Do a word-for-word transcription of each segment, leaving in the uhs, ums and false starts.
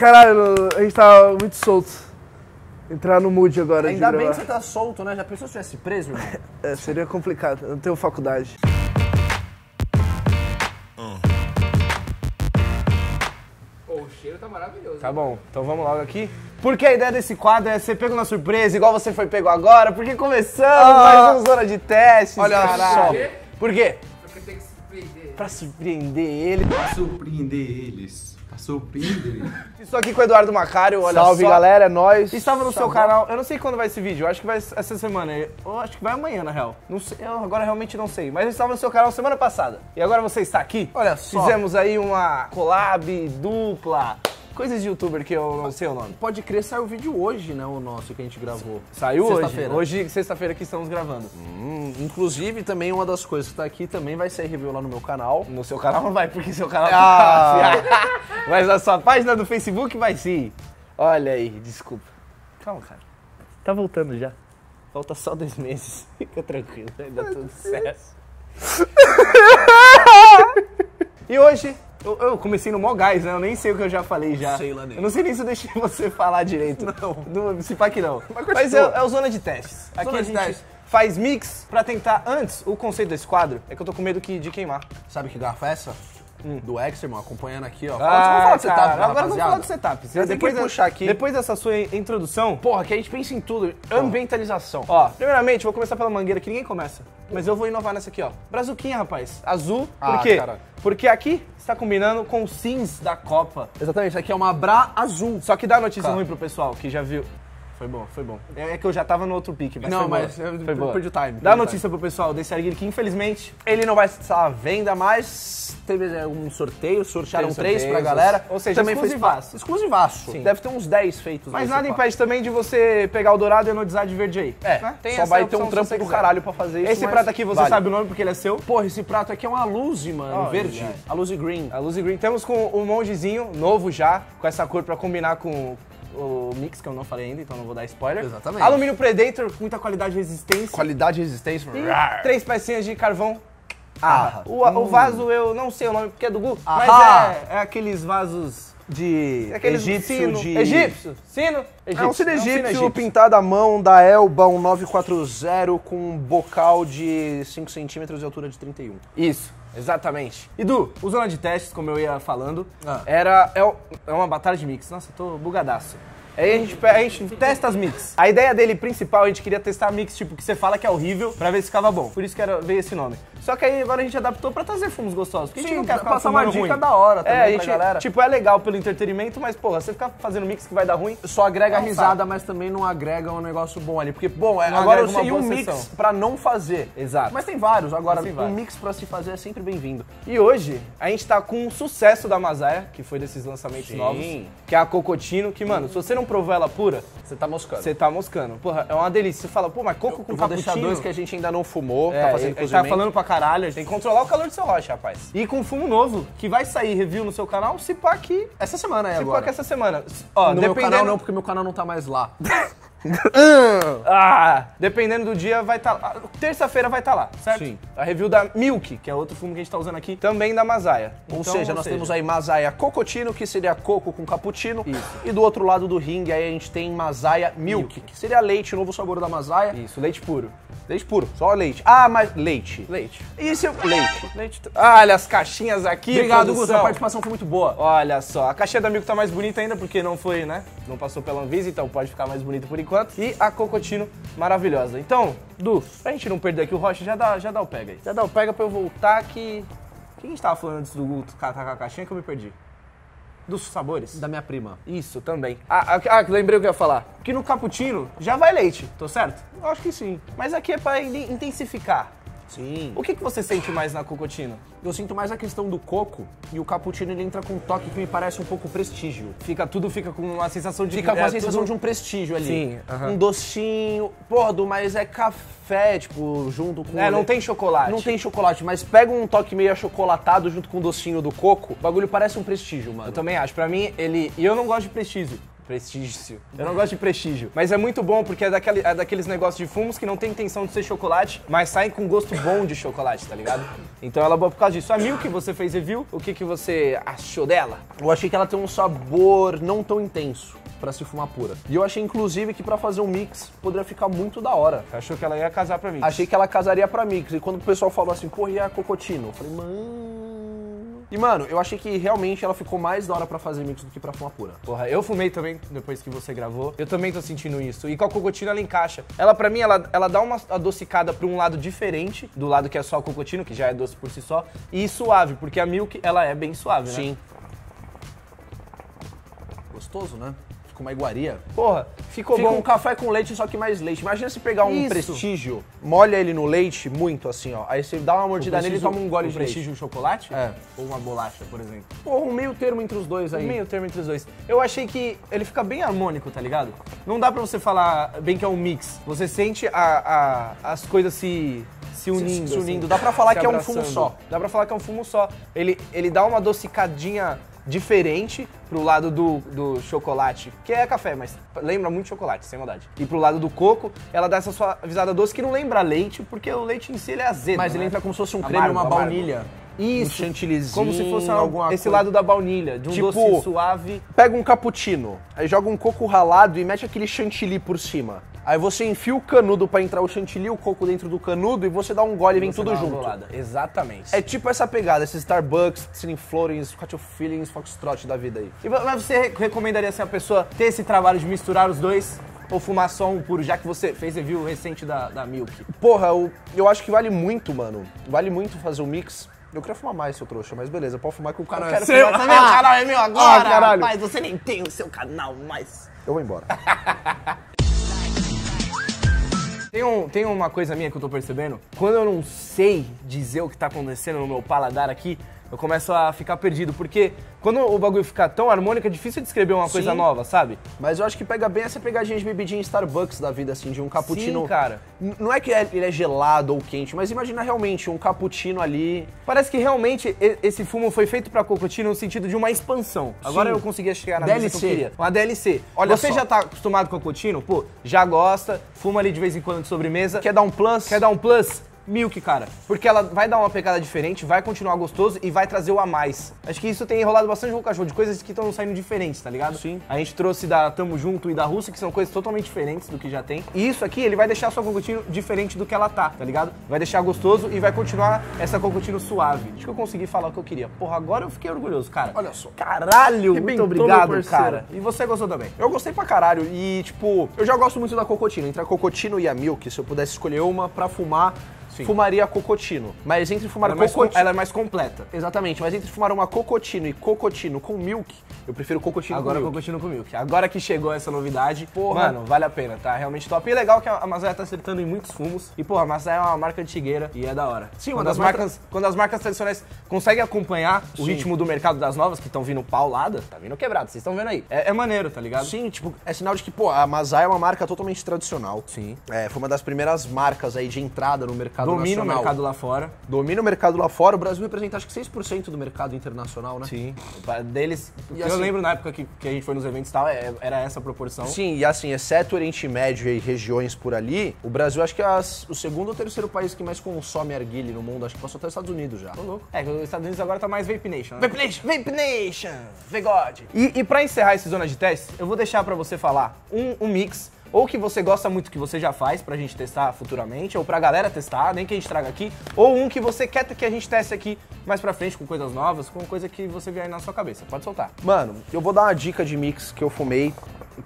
caralho, a gente tá muito solto. Entrar no mood agora. Ainda bem que você tá solto, né? Já pensou se tivesse preso, irmão? É, seria complicado. Eu não tenho faculdade. Pô, o cheiro tá maravilhoso. Tá bom, então vamos logo aqui. Porque a ideia desse quadro é ser pego na surpresa, igual você foi pego agora, porque começamos Ah. mais uma zona de testes. Olha caralho. só. Por quê? Porque tem que surpreender. Pra surpreender ele. Pra surpreender eles. Pra surpreender eles. Estou aqui com o Eduardo Macário, olha Salve, só. galera, é nóis. Estava no seu Salve. canal, eu não sei quando vai esse vídeo, eu acho que vai essa semana, eu acho que vai amanhã na real. Não sei, eu agora realmente não sei, mas eu estava no seu canal semana passada. E agora você está aqui. Olha só. Fizemos aí uma collab dupla, coisas de youtuber que eu não sei o nome. Pode crer, saiu o vídeo hoje, né, o nosso que a gente gravou. Saiu hoje, Sexta-feira. hoje sexta-feira que estamos gravando. Hum, inclusive, também uma das coisas que tá aqui também vai ser review lá no meu canal. No seu canal não vai, porque seu canal Ah. tá... Mas a sua página do Facebook vai sim. Olha aí, desculpa. Calma, cara. Tá voltando já. Falta só dois meses. Fica tranquilo, vai dar tudo certo. E hoje, eu, eu comecei no mó gás, né? Eu nem sei o que eu já falei já. Sei lá nem. Eu não sei nem se eu deixei você falar direito. Não. Não, se pá que não. Mas Mas continua. é, é o Zona de Testes. Aqui Zona a de gente testes. faz mix pra tentar... Antes, o conceito desse quadro é que eu tô com medo que, de queimar. Sabe que garrafa é essa? Do X, irmão, acompanhando aqui, ó. Ah, Fala, vamos falar de setup, cara, né, agora vamos rapaziada? falar do setup. Já tem que da- puxar aqui. Depois dessa sua introdução, Porra, que a gente pensa em tudo. Ambientalização. ó, primeiramente, vou começar pela mangueira, que ninguém começa. Mas eu vou inovar nessa aqui, ó. Brazuquinha, rapaz. Azul. Por Ah, quê? cara. Porque aqui está combinando com os sims da Copa. Exatamente, isso aqui é uma Bra azul. Só que dá notícia Tá. ruim pro pessoal que já viu. Foi bom, foi bom. É é que eu já tava no outro pique, mas Não, foi boa. mas eu foi boa. perdi o time, Dá perdi o notícia pro pessoal desse arguilho que, infelizmente, Ele não vai estar à venda, mas teve é, um sorteio, sortearam Teve três pra sorteios, galera. ou seja, exclusivaço. Fez... Exclusivaço. Sim. Deve ter uns dez feitos. mas aí, nada se pá. impede também de você pegar o dourado e anodizar de verde aí. É, né? Tem só essa vai ter opção um se trampo você do quiser. caralho pra fazer isso. Esse mas prato aqui você vale. sabe o nome porque ele é seu. Porra, esse prato aqui é uma Luzi, mano, Olha verde. aí. A Luzi Green. A Luzi Green. Temos com o mongezinho, novo já, com essa cor pra combinar com o mix, que eu não falei ainda, então não vou dar spoiler. Exatamente. Alumínio Predator, com muita qualidade e resistência. Qualidade e resistência. E três pecinhas de carvão. Ah, O, o vaso eu não sei o nome porque é do Gu, mas Ahá. é, é aqueles vasos... de Aqueles egípcio sino, de... Egípcio, sino, egípcio. É um sino É egípcio pintado à mão da Elba, um nove quatro zero com um bocal de cinco centímetros e altura de trinta e um. Isso, exatamente. E Du, o Zona de Testes, como eu ia falando, Ah. era, é, o- é uma batalha de mix. Nossa, eu tô bugadaço. Aí a gente, pe- a gente testa as mix. A ideia dele principal, a gente queria testar mix, tipo, que você fala que é horrível, pra ver se ficava bom. Por isso que era, veio esse nome. Só que aí agora a gente adaptou pra trazer fumos gostosos. Porque a gente Sim, não quer pra ficar passar uma fumando dica ruim. da hora também é, a pra gente, galera. Tipo, é legal pelo entretenimento, mas, porra, você ficar fazendo mix que vai dar ruim... Só agrega É um risada, saco. mas também não agrega um negócio bom ali. Porque, bom, é, Não agora eu agrega uma sei um boa mix sessão. pra não fazer. Exato. Mas tem vários. Agora, Mas tem um vários. mix pra se fazer é sempre bem-vindo. E hoje, a gente tá com um sucesso da Mazaya, que foi desses lançamentos Sim. novos, que é a Cocotino, que, mano, se você não provou ela pura, Você tá moscando. você tá moscando. Porra, é uma delícia. Você fala, pô, mas coco com Eu vou deixar cappuccino... dois que a gente ainda não fumou, É, tá fazendo a gente tá cozimento. falando pra caralho, a gente tem que controlar o calor do seu rocha, rapaz. E com fumo novo, que vai sair review no seu canal, se pá aqui, Essa semana aí se pá agora. que essa semana. Ó, No meu dependendo... canal não, porque meu canal não tá mais lá. Ah, dependendo do dia vai estar lá. Terça-feira vai estar lá, certo? Sim. A review da Milk, que é outro fumo que a gente tá usando aqui, também da Mazaya. Ou Então, seja, nós temos aí Mazaya Cocotino, que seria coco com cappuccino. Isso. E do outro lado do ringue aí a gente tem Mazaya Milk, que seria leite, o novo sabor da Mazaya. Isso, leite puro. Leite puro, só leite. Ah, mas leite. Leite. Isso, leite. Leite. Olha as caixinhas aqui, Obrigado, produção. Gusto, a participação foi muito boa. Olha só, a caixinha da Milk tá mais bonita ainda porque não foi, né? Não passou pela Anvisa, então pode ficar mais bonita por enquanto. E a Cocotino, maravilhosa. Então, Du, pra gente não perder aqui o Rocha, já dá, já dá o pega aí. Já dá o pega pra eu voltar aqui. O que a gente tava falando antes do Guto catar a caixinha que eu me perdi? Dos sabores? Da minha prima. Isso, também. Ah, ah, ah, lembrei o que eu ia falar. Que no cappuccino já vai leite, tô certo? Eu acho que sim. Mas aqui é pra in- intensificar. Sim. O que, que você sente mais na Cocotino? Eu sinto mais a questão do coco e o cappuccino ele entra com um toque que me parece um pouco prestígio. Fica, tudo fica com uma sensação de... Fica com é a sensação tudo- de um prestígio ali. Sim, aham. Um docinho. Porra, Du, mas é café, tipo, junto com... É, não tem chocolate. Não tem chocolate, mas pega um toque meio achocolatado junto com o docinho do coco, o bagulho parece um prestígio, mano. Eu também acho. Pra mim, ele... E eu não gosto de prestígio. Prestígio. Eu não gosto de prestígio. Mas é muito bom porque é, daquele, é daqueles negócios de fumos que não tem intenção de ser chocolate, mas saem com gosto bom de chocolate, tá ligado? Então ela é boa por causa disso. A Milk, você fez review, o que, que você achou dela? Eu achei que ela tem um sabor não tão intenso pra se fumar pura. E eu achei, inclusive, que pra fazer um mix poderia ficar muito da hora. Achou que ela ia casar pra mim? Achei que ela casaria pra mix. E quando o pessoal falou assim, porra, e a Cocotino? Eu falei, mano... E, mano, eu achei que realmente ela ficou mais da hora pra fazer mix do que pra fumar pura. Porra, eu fumei também depois que você gravou. Eu também tô sentindo isso. E com a Cocotino ela encaixa. Ela, pra mim, ela, ela dá uma adocicada pra um lado diferente, do lado que é só a Cocotino, que já é doce por si só, e suave, porque a Milk, ela é bem suave, né? Sim. Gostoso, né? Ficou uma iguaria. Porra, ficou Fica bom. um café com leite, só que mais leite. Imagina se pegar um Isso. Prestígio, molha ele no leite muito, assim, ó. Aí você dá uma mordida nele e toma um gole o de leite. Prestígio chocolate? É. Ou uma bolacha, por exemplo? Porra, um meio termo entre os dois aí. Um meio termo entre os dois. Eu achei que ele fica bem harmônico, tá ligado? Não dá pra você falar bem que é um mix. Você sente a, a- as coisas se... Se unindo, se unindo. assim, Dá pra falar se que é um abraçando. fumo só. Dá pra falar que é um fumo só. Ele, ele dá uma adocicadinha diferente pro lado do, do chocolate, que é café, mas lembra muito chocolate, sem maldade. E pro lado do coco, ela dá essa suavizada doce que não lembra leite, porque o leite em si ele é azedo, Mas ele né? entra como se fosse um Amargo, creme, uma amargo. baunilha. Isso, Um chantillyzinho, como se fosse uma- alguma esse coisa. lado da baunilha, de um Tipo, doce suave. Pega um cappuccino, aí joga um coco ralado e mete aquele chantilly por cima. Aí você enfia o canudo pra entrar o chantilly, o coco dentro do canudo e você dá um gole e vem Você tudo dá uma junto. bolada. Exatamente. É tipo essa pegada, esses Starbucks, Cine Florence, Hot Feelings, Foxtrot da vida aí. E vo- mas você re- recomendaria assim a pessoa ter esse trabalho de misturar os dois ou fumar só um puro, já que você fez review recente da, da Milk? Porra, eu, eu acho que vale muito, mano. Vale muito fazer um mix. Eu queria fumar mais, seu trouxa, mas beleza, pode fumar que o canal é Quero seu. fumar também, o canal é meu agora, Ah, caralho. rapaz, você nem tem o seu canal mais. Eu vou embora. Tem, um, tem uma coisa minha que eu tô percebendo, quando eu não sei dizer o que tá acontecendo no meu paladar aqui, eu começo a ficar perdido, porque quando o bagulho fica tão harmônico, é difícil descrever uma coisa Sim. nova, sabe? Mas eu acho que pega bem essa pegadinha de bebidinha Starbucks da vida, assim, de um cappuccino. Sim, cara. N- Não é que é- ele é gelado ou quente, mas imagina realmente um cappuccino ali. Parece que realmente e- esse fumo foi feito pra Cocotino no sentido de uma expansão. Agora Sim. eu consegui chegar na D L lista que eu C. queria. Uma D L C. Olha Você só. já tá acostumado com a Cocotino? Pô, já gosta, fuma ali de vez em quando de sobremesa. Quer dar um plus? Quer dar um plus? Milk, cara. Porque ela vai dar uma pegada diferente, vai continuar gostoso e vai trazer o a mais. Acho que isso tem enrolado bastante no cachorro, de coisas que estão saindo diferentes, tá ligado? Sim. A gente trouxe da Tamo Junto e da Rússia, que são coisas totalmente diferentes do que já tem. E isso aqui, ele vai deixar a sua Cocotino diferente do que ela tá, tá ligado? Vai deixar gostoso e vai continuar essa Cocotino suave. Acho que eu consegui falar o que eu queria. Porra, agora eu fiquei orgulhoso, cara. Olha só. Caralho, muito Arrebentou, obrigado, meu parceiro. cara. E você gostou também? Eu gostei pra caralho e, tipo, eu já gosto muito da Cocotino. Entre a Cocotino e a Milk, se eu pudesse escolher uma pra fumar, Sim. fumaria a Cocotino. Mas entre fumar Ela é, mais com- Cocotino... ela é mais completa. Exatamente, mas entre fumar uma Cocotino e Cocotino com Milk, eu prefiro Cocotino Agora com eu Milk. continuo com o Milk. Agora que chegou essa novidade, Porra. mano, vale a pena, tá? Realmente top. E é legal que a Mazaya tá acertando em muitos fumos. E, porra, a Mazaya é uma marca antigueira e é da hora. Sim, quando uma das as marcas, quando as marcas tradicionais conseguem acompanhar o Sim. ritmo do mercado das novas, que estão vindo paulada, tá vindo quebrado, vocês estão vendo aí. É, é maneiro, tá ligado? Sim, tipo, é sinal de que, pô, a Mazaya é uma marca totalmente tradicional. Sim. É, foi uma das primeiras marcas aí de entrada no mercado Domina o nacional. mercado lá fora. Domina o mercado lá fora. O Brasil representa acho que seis por cento do mercado internacional, né? Sim. Deles. E eu assim- lembro na época que, que a gente foi nos eventos e tal, é- era essa a proporção. Sim, e assim, exceto o Oriente Médio e regiões por ali, o Brasil acho que é as- o segundo ou terceiro país que mais consome arguile no mundo. Acho que passou até os Estados Unidos já. Tô louco. É, que os Estados Unidos agora tá mais Vape Nation, né? Vape Nation! Vape Nation! Vegode! E, e pra encerrar esse Zona de Teste, eu vou deixar pra você falar um, um mix, ou que você gosta muito que você já faz pra gente testar futuramente, ou pra galera testar, nem que a gente traga aqui, ou um que você quer que a gente teste aqui mais pra frente, com coisas novas, com coisa que você vier aí na sua cabeça. Pode soltar. Mano, eu vou dar uma dica de mix que eu fumei,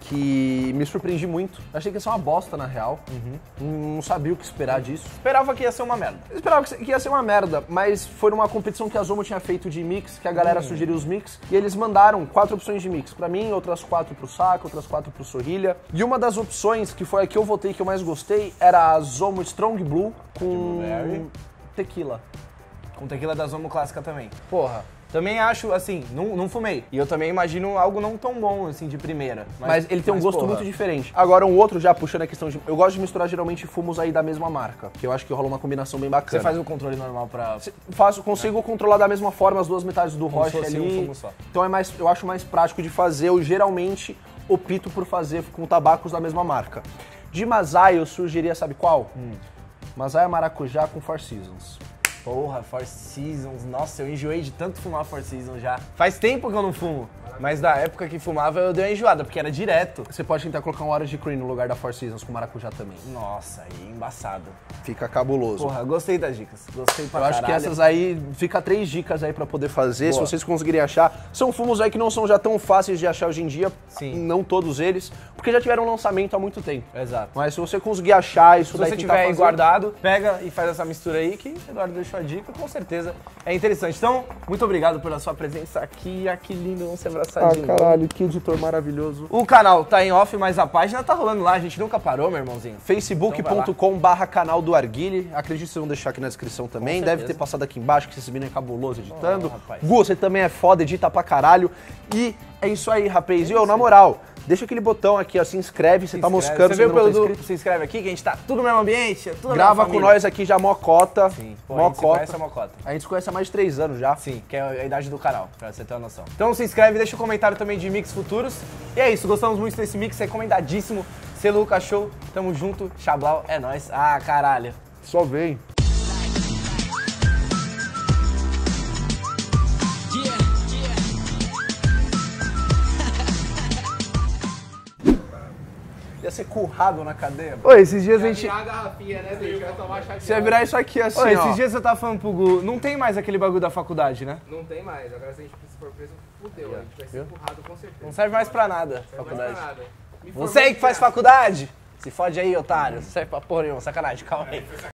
que me surpreendi muito. Achei que ia ser uma bosta, na real. Não, não sabia o que esperar disso. Esperava que ia ser uma merda. Eu esperava que que ia ser uma merda, mas foi numa competição que a Zomo tinha feito de mix, que a galera sugeriu os mix, e eles mandaram quatro opções de mix. Pra mim, outras quatro pro Saco, outras quatro pro Sorrilha. E uma das opções, que foi a que eu votei que eu mais gostei, era a Zomo Strong Blue com Blueberry. tequila. Com tequila da Zomo clássica também. Porra. Também acho, assim, não, não fumei. E eu também imagino algo não tão bom, assim, de primeira. Mas, ele tem um mas, gosto porra, muito diferente. Agora, um outro, já puxando a questão de... Eu gosto de misturar geralmente fumos aí da mesma marca, que eu acho que rola uma combinação bem bacana. Você faz o controle normal pra... Faço, consigo controlar da mesma forma as duas metades do Como se roche fosse ali. um fumo só. Então é mais, eu acho mais prático de fazer. Eu geralmente opto por fazer com tabacos da mesma marca. De Masai eu sugeriria, sabe qual? Hum. Masai maracujá com Four Seasons. Porra, Four Seasons. Nossa, eu enjoei de tanto fumar Four Seasons já. Faz tempo que eu não fumo. Mas da época que fumava eu dei uma enjoada, porque era direto. Você pode tentar colocar um Orange Cream no lugar da Four Seasons com maracujá também. Nossa, aí embaçado. Fica cabuloso. Porra, gostei das dicas. Gostei pra Eu caralho. acho que essas aí, fica três dicas aí pra poder fazer, Boa. se vocês conseguirem achar. São fumos aí que não são já tão fáceis de achar hoje em dia, Sim. não todos eles, porque já tiveram lançamento há muito tempo. Exato. Mas se você conseguir achar isso Se daí você tentar tiver aí fazer- guardado, pega e faz essa mistura aí que o Eduardo deixou a dica, com certeza é interessante. Então, muito obrigado pela sua presença aqui. Ah, que lindo, vamos se abraçar Ah, de novo. caralho, que editor maravilhoso. O canal tá em off, mas a página tá rolando lá, a gente nunca parou, meu irmãozinho. facebook ponto com barra canal do Arguile. Acredito que vocês vão deixar aqui na descrição também. Deve ter passado aqui embaixo, que esse menino é cabuloso editando. Oh, rapaz. Gu, você também é foda, edita pra caralho. E é isso aí, rapaz. E eu, na moral, deixa aquele botão aqui, ó, se inscreve, você tá moscando, Você você viu não pelo tá do, inscrito. se inscreve aqui, que a gente tá tudo no mesmo ambiente, é tudo na Grava mesma com família. nós aqui já mocota. Sim, pô, a gente se mocota. conhece a mocota. A gente se conhece há mais de três anos já. Sim, que é a idade do canal, pra você ter uma noção. Então se inscreve, deixa um comentário também de mix futuros. E é isso, gostamos muito desse mix, recomendadíssimo. Selo Lucas Show, tamo junto, Xablau, é nóis. Ah, caralho. Só vem. Ia ser currado na cadeia. Ô, esses dias a Vai gente... virar a garrafinha, né, bicho? Vai tomar chá de Você ia virar isso aqui assim, Ô, ó. esses dias eu tava falando pro Gu, não tem mais aquele bagulho da faculdade, né? Não tem mais. Agora se a gente for preso, fudeu. A gente vai ser empurrado com certeza. Não serve mais pra nada, Não serve mais faculdade. pra nada. Me Você aí formei que faz de graça. faculdade, se fode aí, otário. Não serve pra porra nenhuma, sacanagem, calma aí.